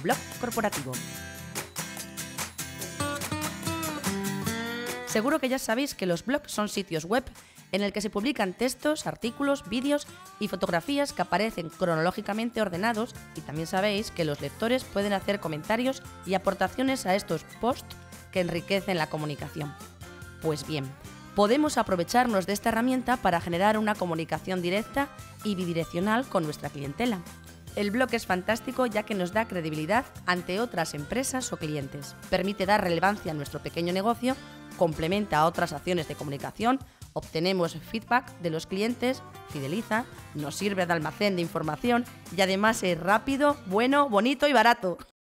blog corporativo. Seguro que ya sabéis que los blogs son sitios web en el que se publican textos, artículos, vídeos y fotografías que aparecen cronológicamente ordenados, y también sabéis que los lectores pueden hacer comentarios y aportaciones a estos posts que enriquecen la comunicación. Pues bien, podemos aprovecharnos de esta herramienta para generar una comunicación directa y bidireccional con nuestra clientela. El blog es fantástico ya que nos da credibilidad ante otras empresas o clientes, permite dar relevancia a nuestro pequeño negocio, complementa a otras acciones de comunicación, obtenemos feedback de los clientes, fideliza, nos sirve de almacén de información y además es rápido, bueno, bonito y barato.